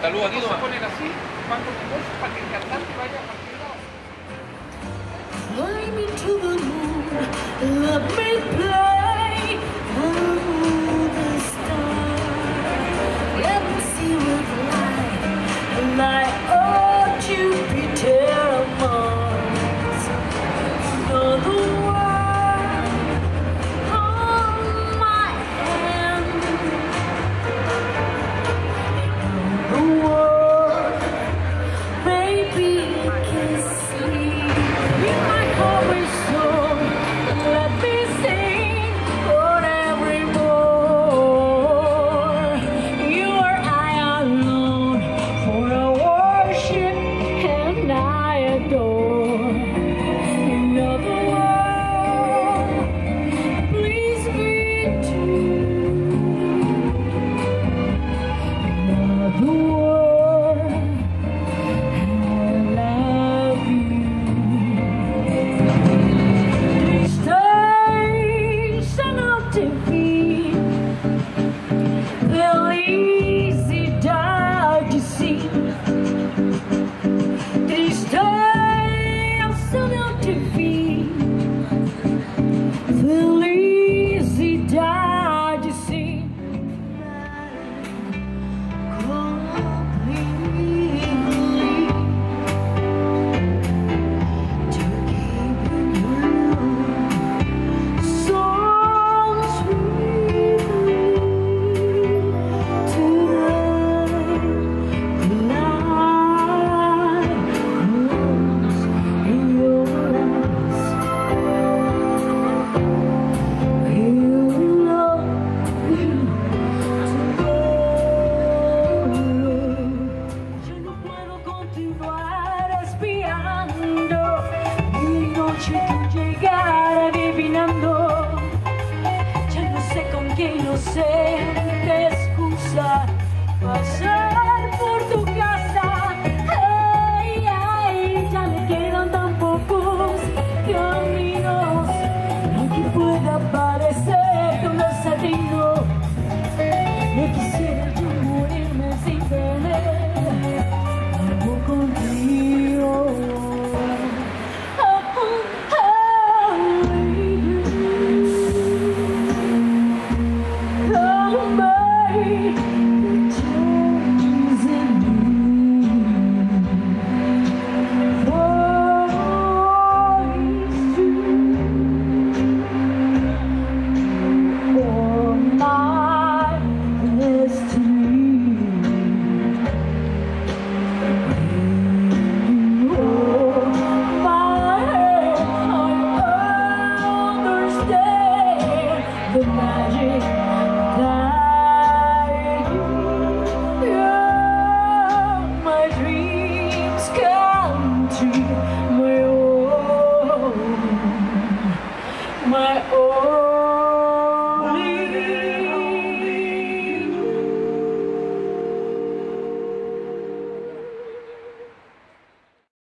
luz aquí Vamos a nomás. poner así, cuando comience para que el cantante vaya a cualquier lado. Fly me to the moon, let me play under the stars. Let me see with light, oh Jupiter or Mars. Know the world on my hand. Know the world, maybe kiss me. In my heart and soul, let me sing forevermore. You are I alone, for I worship and I adore. In the world, please be true. In the world, I love you. Station TV, felicidade sim. Station TV, felicidade sim. Completely to keep you. So sweetly tonight, the light grows in your eyes. He'll love you tomorrow. Yo no puedo continuar espiando mi noche tú llegar adivinando. Ya no sé con qué inocente excusa pasar por tu casa. Ay, ay, ya me quedan tan pocos caminos. Aunque pueda parecer un desatino, no quisiera yo morirme sin tener algo contigo. The magic that you, yeah, my dreams come true, my own, my own.